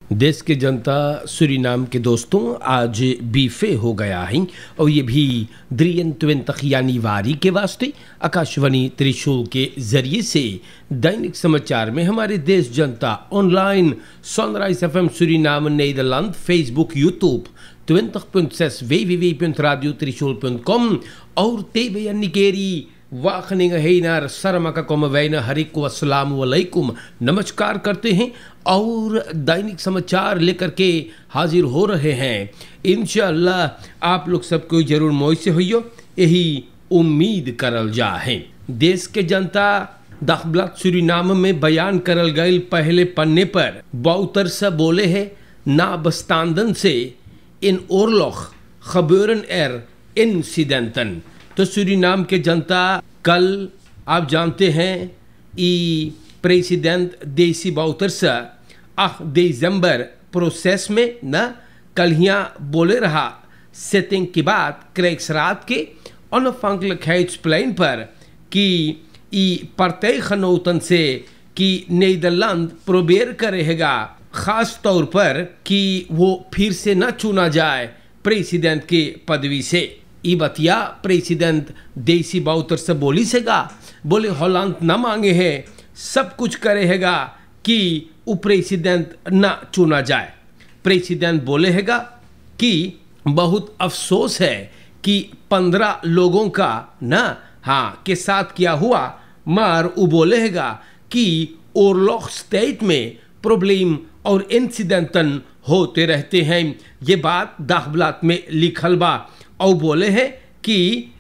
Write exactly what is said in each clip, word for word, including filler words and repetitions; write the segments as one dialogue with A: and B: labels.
A: देश के जनता सूरीनाम के दोस्तों आज बीफे हो गया है और ये भी द्रियन ट्वेंतख यानी वारी के वास्ते आकाशवाणी त्रिशूल के जरिए से दैनिक समाचार में हमारे देश जनता online sunrise F M Suriname Netherlands Facebook YouTube twintig punt zes w w w punt radio trisul punt com और तेबे या निकेरी वाखनिंग है नार शर्मा का कौम वैना हरिक अस्सलाम वालेकुम नमस्कार करते हैं और दैनिक समाचार लेकर के हाजिर हो रहे हैं। इंशाअल्लाह आप लोग सब कोई जरूर मोई से होइयो यही उम्मीद करल जा है। देश के जनता दाखबलात सूरीनाम में बयान करल गए पहले पन्ने पर बाउतर से बोले है ना बस्तांदन से इन ओरलोख खबरन एर इंसिडेंटन। तो सूरीनाम के जनता कल आप जानते हैं ई प्रेसिडेंट देसी बाउतर से आह दिसंबर प्रोसेस में न कल यहाँ बोले रहा सेटिंग की बात क्रैक्स रात के अनफंकल खैच प्लेन पर कि ई परतई खनौतन से कि नीदरलैंड प्रोबेर करेगा खास तौर पर कि वो फिर से न चुना जाए प्रेसिडेंट के पदवी से। ई बतिया प्रेसिडेंट देसी बाउतर से बोली सेगा बोले हॉलैंड न मांगे है सब कुछ करेगा कि वो प्रेसिडेंट न चुना जाए। प्रेसिडेंट बोले हैगा कि बहुत अफसोस है कि पंद्रह लोगों का न हाँ के साथ क्या हुआ मार वो बोले हैगा कि ओरलोक स्टेट में प्रॉब्लम और इंसिडेंटन होते रहते हैं। ये बात दाखबलात में लिखल बा और बोले हैं कि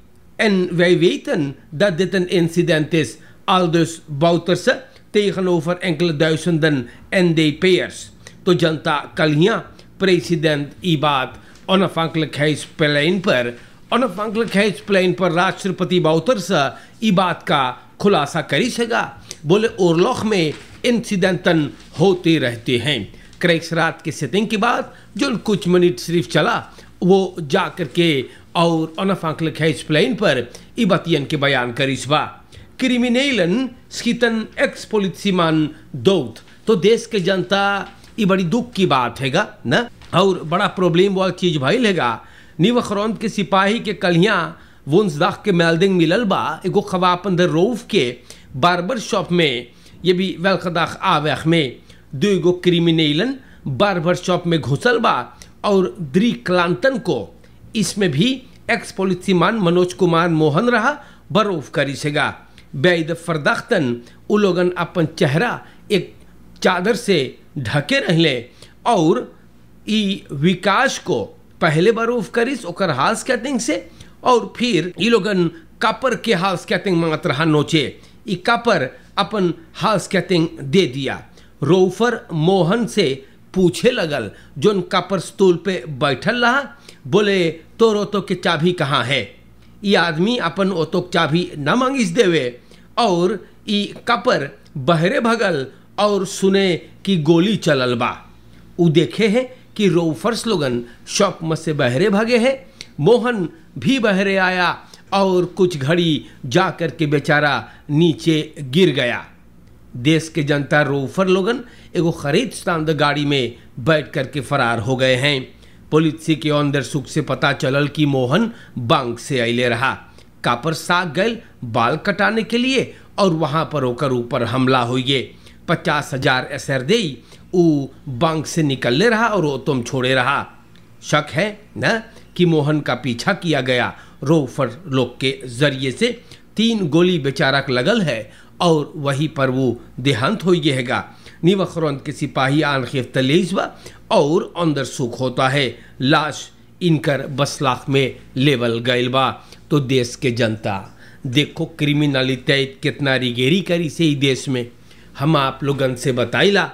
A: एन वैवेतन दत्तन इंसिडेंटिस aldus Bouters tegenover enkele duizenden N D P'ers. तो जनता कल यहाँ प्रेसिडेंट ई बात onafhankelijkheidsplein पर onafhankelijkheidsplein पर राष्ट्रपति बाउतर से ई बात का खुलासा करी सका। बोले ओरलोक में इंसिडेंटन होते रहते हैं। क्रैक्स रात के सेटिंग के बाद जो कुछ मिनट सिर्फ चला वो जा कर के और onafhankelijkheidsplein पर ई बतियन के बयान करीस बा क्रिमिनलन स्कितन एक्स पोलिसीमान दोत। तो देश के जनता ये बड़ी दुख की बात हैगा ना और बड़ा प्रॉब्लम वाली चीज भाई लेगा। नीवखरौंद के सिपाही के कलियाँ वुंसदाख के मेल्डिंग मिलल बा एगो खवापन दर रोफ के बार्बर शॉप में ये भी वेलखदाख आवेख में दो गो क्रिमिनलन बार्बर शॉप में घुसल बा और द्री क्लांतन को इसमें भी एक्स पोलिसीमान मनोज कुमार मोहन रहा बरोफ करी सेगा। बैद फरदख्तन उ लोगन अपन चेहरा एक चादर से ढके रहले और ई विकास को पहले बरोफ करिस ओकर हाउस कैटिंग से और फिर ई लोगन कपर के हाउस कैटिंग मांगत रहा नोचे ई कपर अपन हाउस कैटिंग दे दिया। रोफर मोहन से पूछे लगल जोन कपर स्टूल पे बैठल रहा बोले तोर ओतो के चाबी कहाँ है। ये आदमी अपन ओतो चाबी न मांगिस देवे और ई कपर बहरे भगल और सुने कि गोली चलल बा। उ देखे है कि रोफर्स लोगन शॉप में से बहरे भागे है। मोहन भी बहरे आया और कुछ घड़ी जा कर के बेचारा नीचे गिर गया। देश के जनता रोफर लोगन एगो खरीद स्टांद गाड़ी में बैठ कर के फरार हो गए हैं। पुलिस के अंदर सुख से पता चलल कि मोहन बैंक से अले रहा कापर साग गए बाल कटाने के लिए और वहां पर होकर ऊपर हमला हुई। पचास हजार एसर दे उ बैंक से निकलने रहा और वो तुम छोड़े रहा। शक है न कि मोहन का पीछा किया गया रोफर लोग के जरिए से। तीन गोली बेचारा लगल है और वहीं पर वो देहांत हो गएगा। नीवखरौंद के सिपाही आन खिफ तलेजबा और अंदर सुख होता है लाश इनकर बसलाख में लेवल गइल बा। तो देश के जनता देखो क्रिमिनलिटी कितना रिगेरी करी से ही देश में हम आप लोगन से बताइला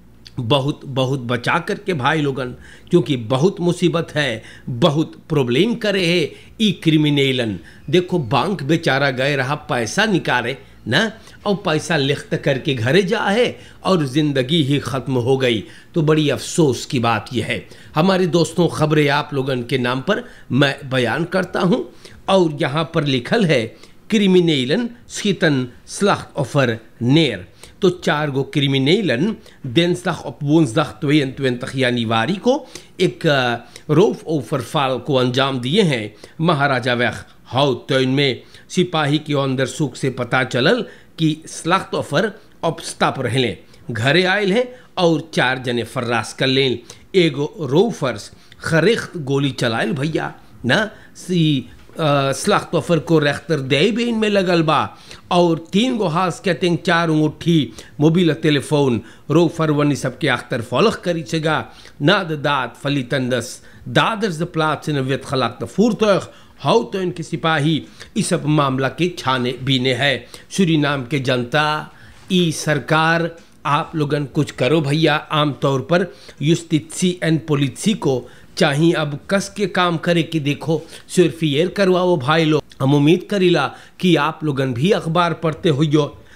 A: बहुत बहुत बचा करके भाई लोगन क्योंकि बहुत मुसीबत है बहुत प्रॉब्लम करे है ई क्रिमिनलन। देखो बैंक बेचारा गए रहा पैसा निकाले ना और पैसा लिखत करके घरे जा है और ज़िंदगी ही ख़त्म हो गई। तो बड़ी अफसोस की बात यह है। हमारे दोस्तों खबरें आप लोगन के नाम पर मैं बयान करता हूँ और यहाँ पर लिखल है क्रिमिनलन स्कितन स्लाख ऑफर नेर तो चार गो क्रिमिनलन दिनसdag op woensdag tweeëntwintig januari को एक रौफ ओवरफाल को अंजाम दिए हैं महाराजा वेग हाउतुइन में। सिपाही के अंदर सुख से पता चलल कि स्लाख्तोफर ऑप्स्ताप रहले घरे आयल हैं और चार जने फर्रास कर लें। एगो रोफर्स खरिख्त गोली चलायल भैया ना सी स्लाख्तोफर को रेख्तर देबेन में लगल बा और तीन गो हास कहते चार उठी मोबिल टेलीफोन रोफर वनी सबके अख्तर फॉलख करी छेगा ना दाद फलीतंदस दादर्स द प्लाट्स इन वित खलाक द फूरतख हाउ तो इनके सिपाही इस सब मामला के छाने बीने है। सूरीनाम के जनता ई सरकार आप लोगन कुछ करो भैया। आमतौर पर युस्टिसी एंड पुलिसी को चाहिए अब कस के काम करे कि देखो सिर्फ ये करवाओ भाई लोग। हम उम्मीद करीला कि आप लोगन भी अखबार पढ़ते हो।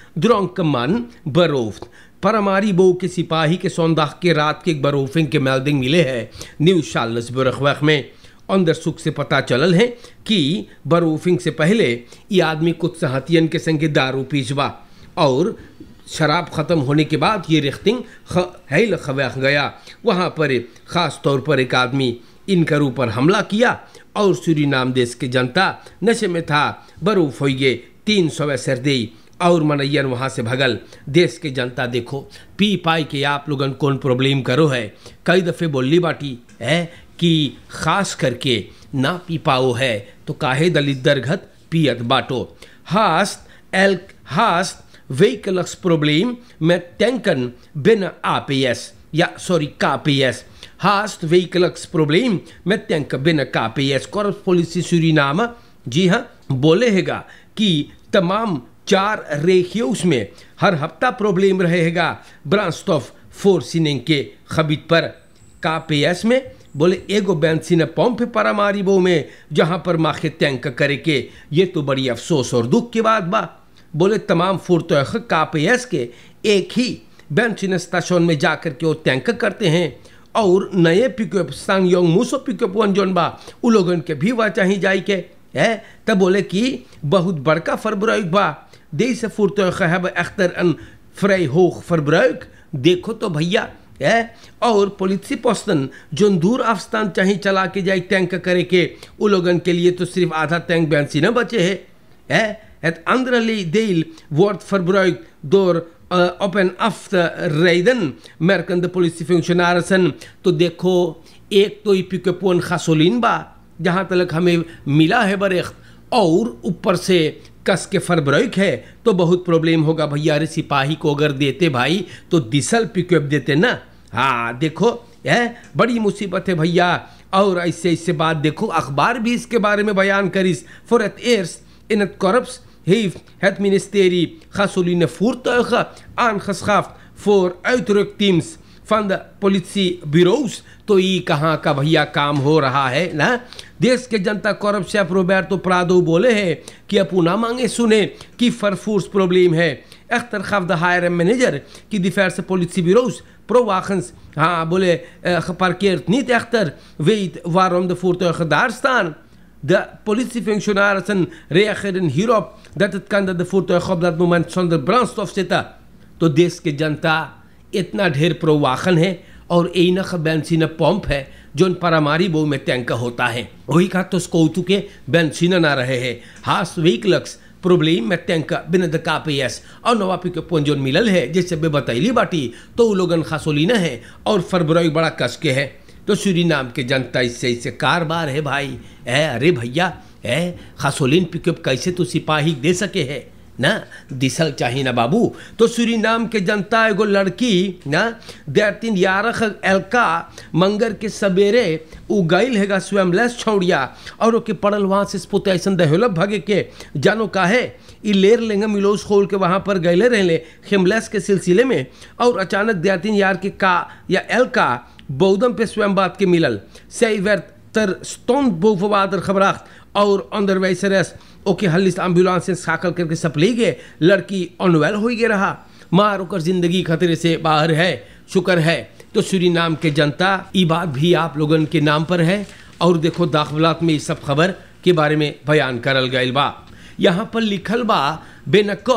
A: द्रोंकमन बरोफ्त परमारी बो के सिपाही के सौंदाख के रात के एक बरोफिंग के मेल्डिंग मिले है न्यूज शालसबर्ग में। अंदर सुख से पता चलल है कि बरोफिंग से पहले ये आदमी कुछ सहतियन के संगे दारू पीछवा और शराब ख़त्म होने के बाद ये रिख्तिंग हैल खवैख गया। वहाँ पर ख़ास तौर पर एक आदमी इनकर ऊपर हमला किया और सूरीनाम देश के जनता नशे में था बरूफ हो गए तीन सौ सर्दी और मनैयन वहाँ से भगल। देश के जनता देखो पी पाई के आप लोगन कौन प्रॉब्लम करो है। कई दफ़े बोली बाटी है कि ख़ास करके ना पी पाओ है तो काहे दलित दरगत पियत बाटो। हास्ट एल हास्ट Wekelijks probleem met tanken binnen A P S. Ja, sorry, K P S. Haast wekelijks probleem met tanken binnen K P S. Korpspolitie Suriname, जी हाँ, बोले हैगा कि तमाम चार रेखियों में हर हफ्ता प्रॉब्लम रहेगा ब्रांस्टॉफ फोर्सिनिंग के खबीत पर। K P S में बोले एगो बेंसिन पंप परामारी बो में जहाँ पर माखे टैंक करे के। ये तो बड़ी अफसोस और दुख की बात बा। बोले तमाम फुरतोख कापीएस के एक ही बेंचिन स्टेशन में जाकर के वो टैंक करते हैं और नए पिकअप सांग योंग मूसो पिकअप वन जोन बा उ लोगन के भी वह चाहिए जाई के है। तब बोले कि बहुत बड़का फरबराइक बा देश फुरतोख है अख्तर अन फ्राई होख फरबराइक देखो तो भैया है। और पुलिसी पोस्टन जो दूर अफस्तान चाहिए चला के जाए टैंक करे के उ लोगन के लिए तो सिर्फ आधा टैंक बेंसिन बचे है, है? Het andere deel wordt verbruikt door uh, op en af te rijden, merken de politiefunctionarissen। तो देखो एक तो ये पिकअप वन गासोलीन बा जहाँ तक हमें मिला है बरेख्त और ऊपर से कस के फरब्राइक है तो बहुत प्रॉब्लम होगा भैया। अरे सिपाही को अगर देते भाई तो डीजल पिकअप देते ना। हाँ देखो है बड़ी मुसीबत है भैया। और ऐसे ऐसे बात देखो अखबार भी इसके बारे में बयान करीस। फॉर एट एयर्स इन het korps heeft het ministerie gasoline voertuigen aangeschaft voor uitrukteams van de politiebureaus। तो ये कहाँ का भैया काम हो रहा है ना। देश के जनता korps शेफ रोबर्टो प्राडो बोले हैं कि अपुना मांगे सुने कि फरफूर्स प्रॉब्लम है। echter gaf de H R M manager की diverse politiebureaus prowagens हाँ बोले geparkeerd niet echter weet waarom de voertuigen daar staan। De politiefunctionarissen reageerden hierop dat het kan dat de voertuigen op dat moment zonder brandstof zitten। तो देश के जनता इतना ढेर प्रोवाहन है और एनख बेंसिन पंप है जो परामारी बो में टैंक होता है वही का तो स्कोतु के बेंसिन ना रहे हैं। हास वीकलक्स प्रॉब्लम में टैंक बिना द कापीएस और नवापी के पोंजोन मिलल है जैसे बे बताइली बाटी तो वो लोगन खासोलीना है और फरबराई बड़ा कस के है। तो सूरीनाम के जनता इससे इससे कारबार है भाई है। अरे भैया है खासोलिन पिकअप कैसे तो सिपाही दे सके है ना डीजल चाहिए ना बाबू। तो सूरीनाम के जनता एगो लड़की ना देरतीन यारख एलका मंगर के सवेरे उगाइल हैगा स्वयंलेस छोड़िया और ओके पड़ल वहाँ से स्पोतेशन दहेलप भागे के जानो का है ई लेर लेंगे मिलोस खोल के वहाँ पर गए रहले खेमलेस के सिलसिले में और अचानक देरतीन यार के का या एलका बौद्धम पे स्वयं बात के मिलल zij werd terstond boven water gebracht और onderwijzeres ओके हल्लिस एम्बुलेंस से साकल करके सपली गए। लड़की अनवेल हो गया रहा मार होकर जिंदगी खतरे से बाहर है शुक्र है। तो सूरीनाम के जनता ये बात भी आप लोगन के नाम पर है और देखो दाखिलात में इस सब खबर के बारे में बयान करल गयल बा। यहाँ पर लिखल बा बेनकॉर्त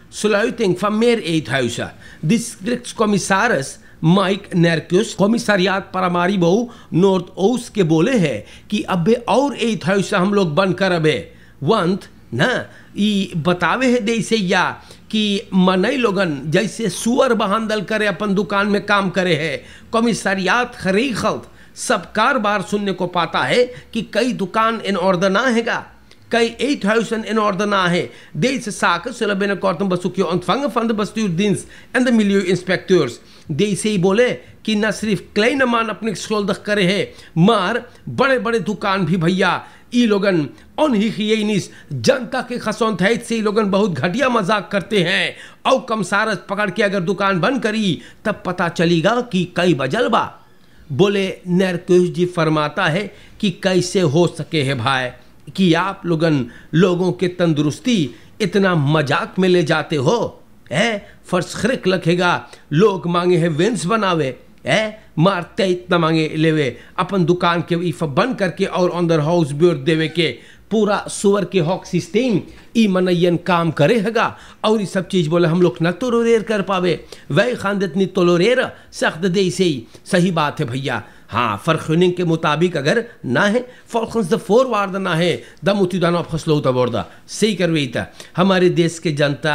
A: sluiting van meer eethuizen. Districtscommissaris Mike नेरक्यूस कॉमिसारियात पारामारीबो नॉर्थ ओस्ट के बोले हैं कि अबे और एट हाउस हम लोग बंद कर अबे वंत ना ई बतावे है देसे या कि मनई लोगन जैसे सुअर बहांदल करे अपन दुकान में काम करे है। कॉमिसारियात खरी खल्त सब कारबार सुनने को पाता है कि कई दुकान इन ऑर्डर ना हैगा, kay eight huizen in orde nahe. Deze zaken zullen binnenkort een bezoekje ontvangen van de bestuursdienst en de milieuinspecteurs. Deze बोले कि न सिर्फ kleine man अपने schuldig करे है, maar बड़े बड़े दुकान भी भैया ई लोगन अनहिगियनिस जनता के खसौंतैत से लोगन बहुत घटिया मजाक करते हैं और कमसारस पकड़ के अगर दुकान बंद करी तब पता चलेगा कि कई बजल बा। बोले नेरक्यूस जी फरमाता है कि कैसे हो सके है भाई कि आप लोगन लोगों के तंदुरुस्ती इतना मजाक में ले जाते हो। है फर्श खरिक लखेगा लोग मांगे है वेंस बनावे है मारते इतना मांगे लेवे अपन दुकान के इफ बंद करके और अंदर हाउस बियर देवे के पूरा सुअर के हॉक सिस्टम ई मनयन काम करे हैगा और ये सब चीज बोले हम लोग न तोलोरेर कर पावे वही खानदत नहीं तोलोरेर सख्त दे से ही सही बात है भैया। हाँ फर्खुनिंग के मुताबिक अगर ना है फॉल्कन्स द फोर वार्ड ना है दम उतिदाना फसलो तबोर्दा सही करवे था हमारे देश के जनता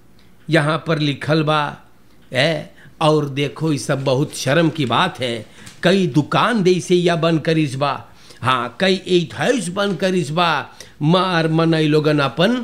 A: यहाँ पर लिखल बा है और देखो ये सब बहुत शर्म की बात है। कई दुकान दे से या बंद करिस बा, हाँ कई एट हाउस बंद करिस बा, मार मनई लोगन अपन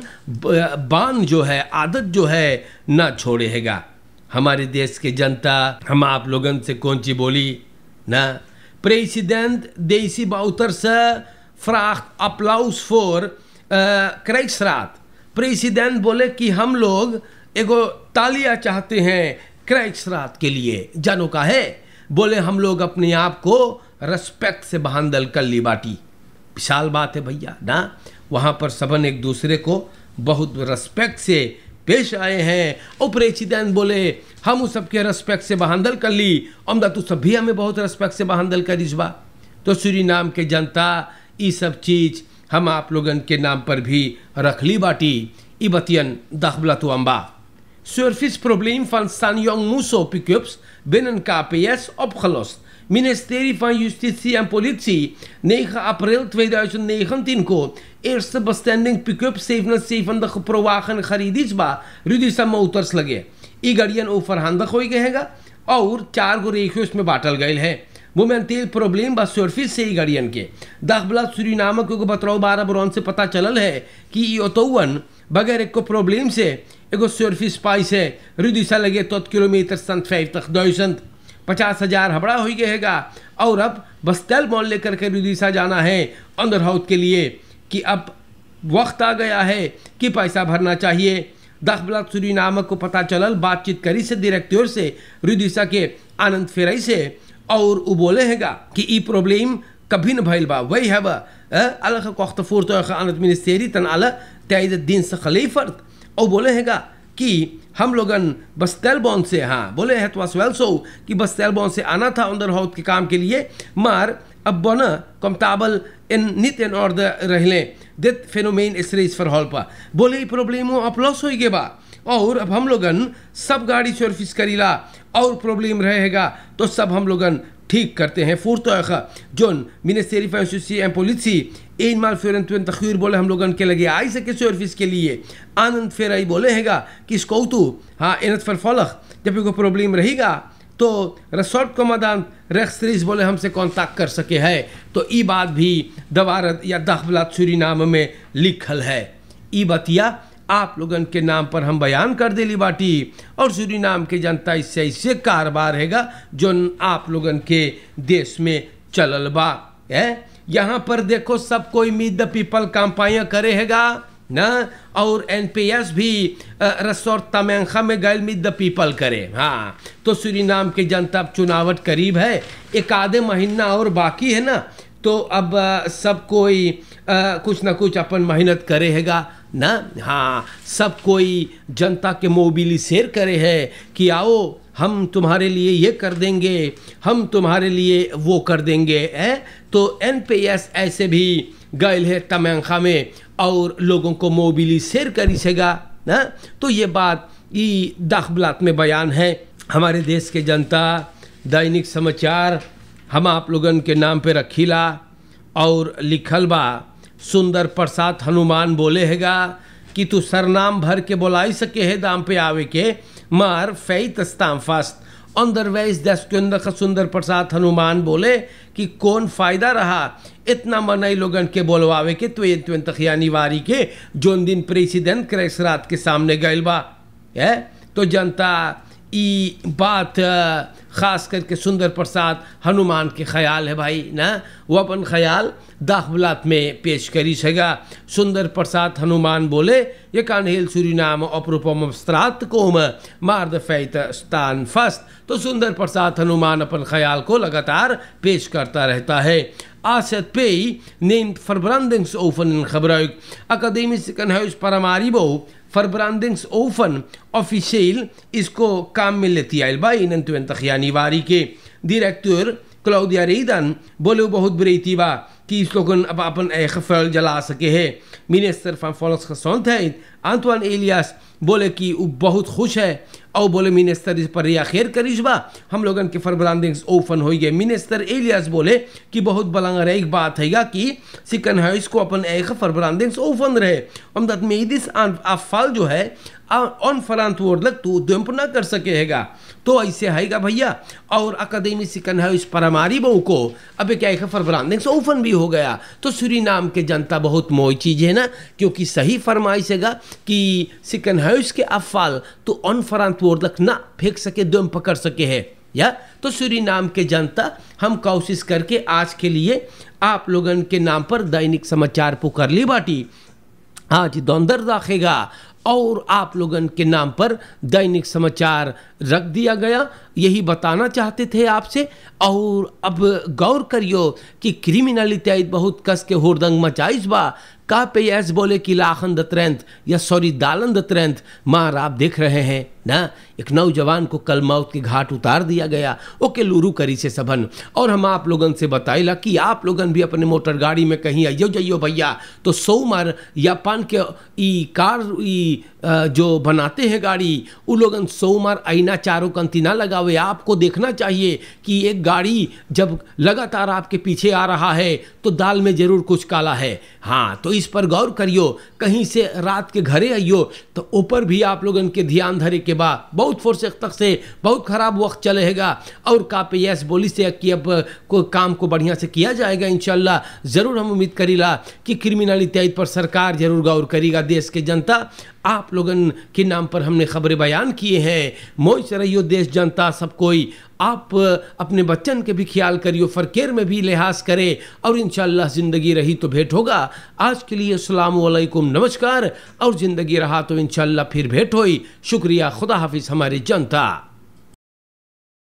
A: बान जो है आदत जो है ना छोड़े हैगा। हमारे देश के जनता हम आप लोगन से कौन सी बोली ना President deze Bouterse vraagt applaus voor uh, Krijgsraad। President बोले कि हम लोग एगो तालियां चाहते हैं क्राइग्सरात के लिए। जानो का है बोले हम लोग अपने आप को रेस्पेक्ट से बहांदल कर ली बाटी। विशाल बात है भैया ना, वहाँ पर सबन एक दूसरे को बहुत रेस्पेक्ट से पेश आए हैं और प्रेसिडेंट बोले हम उस सबके रेस्पेक्ट से बहांदल कर ली अमदा तो सब भी हमें बहुत रेस्पेक्ट से बहांदल कर इस बा। तो सूरीनाम के जनता ये सब चीज़ हम आप लोगन के नाम पर भी रख ली बाटी। इबतियन दखबला तो अम्बा service probleem van Sanjong Muso pick-ups binnen K P S opgelost. Ministerie van Justitie en Politie negen april tweeduizend negentien को eerste bestemming pick-up zevenenzeventig pro wagen खरीदीसबा रुदिसा मोटर्स लगे। ई गाड़ियन ओफर हांदक हो गए हैगा और चार गो रेखियों में बाटल गए हैं। वो में तेल प्रॉब्लम बा सर्विस से ही गाड़ियन के दखबला सूरीनाम को बतराव बारह बरौन से पता चलल है कि ई ओतोवन बगैर एक को प्रॉब्लम से एगो सर्विस पाइस है रुदिसा लगे तो किलोमीटर सन vijftig duizend पचास हजार हबड़ा हो गया हैगा और अब बस्तेल मॉल लेकर के रुदिसा जाना है अंदर हाउस के लिए कि अब वक्त आ गया है कि पैसा भरना चाहिए। दखबला सूरीनाम को पता चलल बातचीत करी से डायरेक्टर से रुदिसा के आनंद फेरई से और वो बोले हैगा कि ई प्रॉब्लम कभी न भइल बा वही है अलग कोख्त voertuigen aan het ministerie ten alle tijden dienst geleverd और बोले हैगा कि हम लोगन बस्तेलबॉन से हाँ बोले है तो वेल सो कि बस्तेलबॉन से आना था अंदर हाउस के काम के लिए मार अब बोना कंफर्टेबल इन नित इन ऑर्डर रहले दित फेनोमेन इस रेस फॉर हॉल पा बोले प्रॉब्लम अपलॉस हो गए बा और अब हम लोगन सब गाड़ी सर्विस करीला और प्रॉब्लम रहेगा तो सब हम लोगन ठीक करते हैं। voertuigen जोन Ministerie van Justitie en Politie eenmaal vierentwintig uur बोले हम लोगन के लगे आई सके सर्विस के लिए। आनंद फेराई बोले हैगा कि इसको तो हाँ इन het vervolg जब कोई प्रॉब्लम रहेगा तो रिसोर्ट कमांडेंट रेक्सट्रीज बोले हमसे कांटेक्ट कर सके है। तो ई बात भी दवारत या दखबलात सूरीनाम में लिखल है। ई बतिया आप लोगन के नाम पर हम बयान कर देली बाटी और सूरीनाम के जनता इससे ऐसे कारोबार हैगा जो आप लोगन के देश में चलल बा है। यहाँ पर देखो सब कोई मीट द पीपल कंपाइयाँ करे हैगा ना और एनपीएस भी रिसोर्ट तमेंखा में गए मीट द पीपल करे। हाँ तो सूरीनाम के जनता अब चुनावट करीब है, एक आधे महीना और बाकी है ना, तो अब सब कोई आ, कुछ ना कुछ अपन मेहनत करे हैगा ना। हाँ सब कोई जनता के मोबिलिसेर करे है कि आओ हम तुम्हारे लिए ये कर देंगे, हम तुम्हारे लिए वो कर देंगे है। तो एनपीएस ऐसे भी गए है तमेंखा में और लोगों को मोबिलिसेर करी सेगा ना। तो ये बात ई दाखबलात में बयान है हमारे देश के जनता दैनिक समाचार हम आप लोगन के नाम पे रखीला और लिखल बा सुंदर प्रसाद हनुमान बोले हैगा कि तू सरनाम भर के बोलाई सके है दाम पे आवे के मार फैत स्ताम फास्ट अंदरवाइज दस के अंदर का सुंदर प्रसाद हनुमान बोले कि कौन फायदा रहा इतना मनई लोगन के बोलवावे के तो ये तखियानी वारी के जोन दिन प्रेसिडेंट क्रेस रात के सामने गइल बा है तो जनता ई बात खास करके सुंदर प्रसाद हनुमान के ख्याल है भाई ना वो अपन ख्याल दाखबलात में पेश करी सगा सुंदर प्रसाद हनुमान बोले ये कान हेल सूरीनाम अपरूपम स्त्रात कोम मार्द फैत स्थान फस्त तो सुंदर प्रसाद हनुमान अपन ख्याल को लगातार पेश करता रहता है Aset P neemt verbrandingsoven in gebruik. Academische ziekenhuis Paramaribo verbrandingsoven officieel is ko काम में लेती आयल बा इक्कीस januari के directeur Claudia Redan बोले बहुत बड़ी बा कि इस लोगन अब अपन एक फल जला सके है minister van Volksgezondheid Antoine Elias बोले कि वो बहुत खुश है और बोले मिनिस्टर इस पर रियाखेर करीश बा हम लोगन के फरब्रांडिंग्स ओपन हो गए मिनिस्टर एलियास बोले कि बहुत बलंगर एक बात है कि सिकन हाउस को अपन एक फरब्रांडिंग्स ओपन रहे हम दत में दिस अफल जो है अनफरांतवordelijk तो डंप ना कर सकेगा तो ऐसे हैगा भैया और अकादमी सिकन हाउस Paramaribo को अब क्या एक फरब्रांडिंग्स ओपन भी हो गया तो सूरीनाम के जनता बहुत मोई चीज है ना क्योंकि सही फरमाइश हैगा कि सिकन हाउस के अफल तो अनफरांतवordelijk ना फेंक सके दम पकड़ सके है या तो सूरीनाम के जनता हम कोशिश करके आज के लिए आप लोगन के नाम पर दैनिक समाचार पुकार ली बाटी आज दौंदर दाखेगा और आप लोगन के नाम पर दैनिक समाचार रख दिया गया यही बताना चाहते थे आपसे और अब गौर करियो कि क्रिमिनलिटी बहुत कस के होरदंग मचाइस बा का पे ऐस बोले कि लाखन दतरंत या सॉरी दालन दतरंत मार आप देख रहे हैं ना एक नौजवान को कल मौत के घाट उतार दिया गया ओके लूरू करी से सबन और हम आप लोगन से बताइला कि आप लोगन भी अपने मोटर गाड़ी में कहीं आइयो जाइयो भैया तो सौ मार या पान के ई कार ई जो बनाते हैं गाड़ी वो लोगन सौ मार आईना चारों कंती ना लगावे आपको देखना चाहिए कि एक गाड़ी जब लगातार आपके पीछे आ रहा है तो दाल में जरूर कुछ काला है हाँ तो इस पर गौर करियो कहीं से रात के घरे आइयो तो ऊपर भी आप लोगन के ध्यान धरे के बाद बहुत फोर्स तक से बहुत खराब वक्त चलेगा और कापीएस बोली से कि अब को काम को बढ़िया से किया जाएगा इंशाल्लाह जरूर हम उम्मीद करीला कि क्रिमिनलिटी पर सरकार जरूर गौर करेगा देश के जनता आप लोगन के नाम पर हमने खबरें बयान किए हैं मौज से रहियो देश जनता सब कोई आप अपने बच्चन के भी ख्याल करियो फरकेर में भी लिहाज करे और इंशाल्लाह ज़िंदगी रही तो भेंट होगा आज के लिए अस्सलाम वालेकुम नमस्कार और ज़िंदगी रहा तो इंशाल्लाह फिर भेंट होई शुक्रिया खुदा हाफिज़ हमारी जनता।